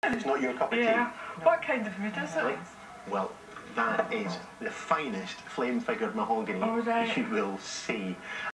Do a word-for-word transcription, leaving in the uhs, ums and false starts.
It's not your cup of Yeah. tea. What kind of wood is it? Right. Well, that is the finest flame-figured mahogany Oh, right. you will see.